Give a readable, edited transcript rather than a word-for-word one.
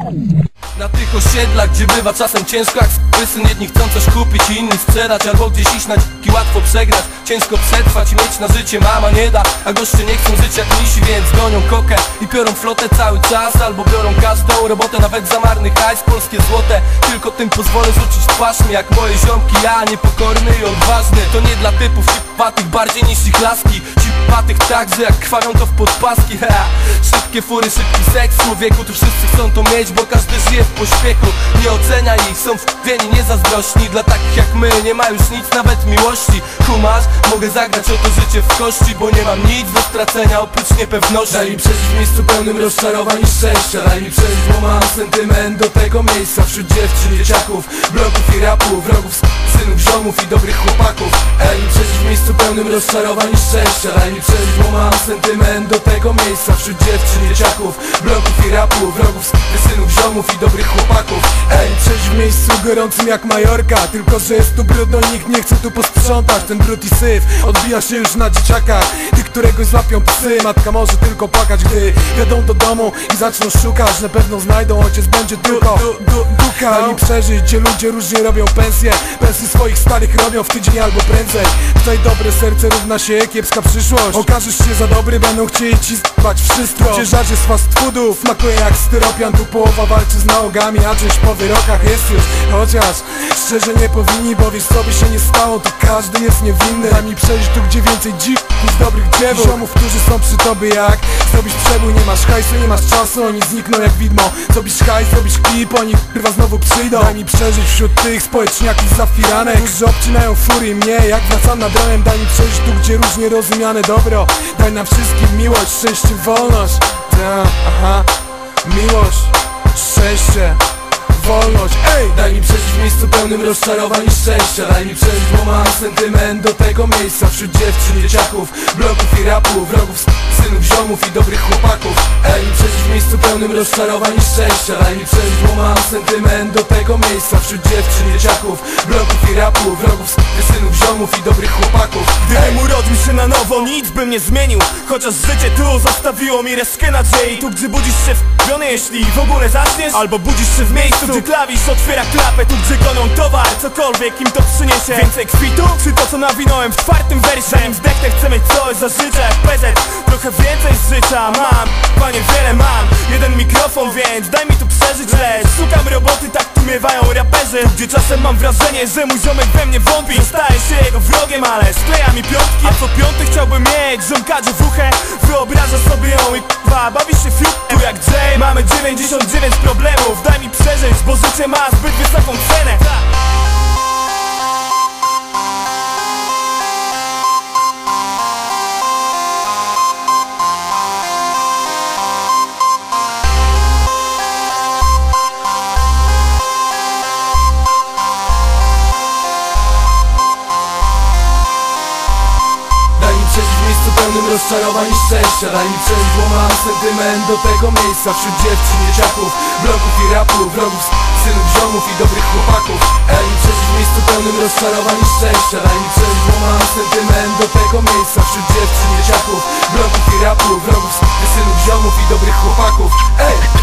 Na tych osiedlach, gdzie bywa czasem ciężko, jak syn jedni chcą coś kupić i inni sprzedać, albo gdzieś iść na dziki łatwo przegrać. Ciężko przetrwać i mieć na życie mama nie da, a goście nie chcą żyć jak misi, więc gonią kokę i piorą flotę cały czas, albo biorą każdą robotę, nawet za marny hajs, polskie złote. Tylko tym pozwolę rzucić twarz mi jak moje ziomki, ja niepokorny i odważny. To nie dla typów cipatych bardziej niż ich laski, cipatych tak, że jak krwawią to w podpaski. Szybkie fury, szybki seks, człowieku, tu wszyscy chcą to mieć, bo każdy żyje w pośpiechu. Nie ocenia ich, są wkurwieni, nie zazdrośni. Dla takich jak my nie ma już nic, nawet miłości. Kumasz? Mogę zagrać o to życie w kości, bo nie mam nic do stracenia oprócz niepewności. Daj mi przeżyć w miejscu pełnym rozczarowań i szczęścia. Daj mi przeżyć, bo mam sentyment do tego miejsca. Wśród dziewczyn, dzieciaków, bloków i rapu, wrogów, synów, ziomów i dobrych chłopaków. Daj mi przeżyć w miejscu pełnym rozczarowań i szczęścia. Daj mi przeżyć, bo mam sentyment do tego miejsca. Wśród dziewczyn, dzieciaków, bloków i rapu, wrogów, synów, ziomów i dobrych chłopaków. Ej, przeżyć w miejscu gorącym jak Majorka, tylko że jest tu brudno i nikt nie chce tu posprzątać. Ten brud i syf odbija się już na dzieciakach, tych, którego złapią psy. Matka może tylko płakać, gdy jadą do domu i zaczną szukać. Na pewno znajdą, ojciec będzie tylko daj mi przeżyć, gdzie ludzie różnie robią pensje. Pensje swoich starych robią w tydzień albo prędzej. Tutaj dobre serce równa się kiepska przyszłość. Okażesz się za dobry, będą chcieli ci zbać wszystko. Ciężarze z fast foodów smakuje jak styropian. Tu połowa walczy z nałogami, a część po wyrokach jest już. Chociaż szczerze nie powinni, bo wiesz co by się nie stało, to każdy jest niewinny. Daj mi przejść tu, gdzie więcej dziw niż dobrych dziewów, ziomów, którzy są przy tobie jak zrobisz przebój. Nie masz hajsu, nie masz czasu, oni znikną jak widmo. Zrobisz hajs, zrobisz klip, oni chyba znowu przyjdą. Daj mi przeżyć wśród tych społeczniaków z zafiranek, którzy obcinają fury mnie jak wracam nad ranem. Daj mi przejść tu, gdzie różnie rozumiane dobro. Daj nam wszystkim miłość, szczęście, wolność. Aha, miłość, szczęście, wolność, ej! Daj mi przeżyć w miejscu pełnym rozczarowań i szczęścia. Daj mi przeżyć, bo mam sentyment do tego miejsca. Wśród dziewczyn, dzieciaków, bloków i rapu, wrogów, synów, ziomów i dobrych chłopaków. Daj mi przeżyć w miejscu pełnym rozczarowań i szczęścia. Daj mi przeżyć, bo mam sentyment do tego miejsca. Wśród dziewczyn, dzieciaków, bloków i rapu, wrogów, synów, ziomów i dobrych chłopaków. Gdybym urodził się na nowo, nic bym nie zmienił, chociaż życie tu zostawiło mi resztkę nadziei. Tu gdzie budzisz się wkupiony, jeśli w ogóle zaczniesz, albo budzisz się w miejscu, gdzie klawisz otwiera klapę. Tu gdzie gonią towar, cokolwiek im to przyniesie. Więcej kwitu, czy to co nawinąłem w czwartym wersie? Zanim zdechnę chcę mieć coś za życie jak PZ. Trochę więcej z życia mam, panie wiele mam. Jeden mikrofon, więc daj mi tu przeżyć, lecz szukam roboty, tak tu miewają raperzy. Tu gdzie czasem mam wrażenie, że mój ziomek we mnie wątpi. Staję się jego wrogiem, ale skleja mi piątki. A co piąty chciałbym mieć ziomka dziewuchę. Wyobraża sobie ją i k***wa bawi się fiut. Tu jak Jay, mamy 99 problemów. Daj mi przeżyć, bo życie ma zbyt wysoką cenę. Pełnym rozczarowań i szczęścia. Daj mi przeżyć, bo mam sentyment do tego miejsca. Wśród dziewczyn, dzieciaków, bloków i rapu, wrogów, synów, ziomów i dobrych chłopaków. Daj mi przeżyć w miejscu pełnym rozczarowań i szczęścia. Daj mi przeżyć, bo mam sentyment do tego miejsca. Wśród dziewczyn, dzieciaków, bloków i rapu, wrogów, synów, ziomów i dobrych chłopaków. Ej!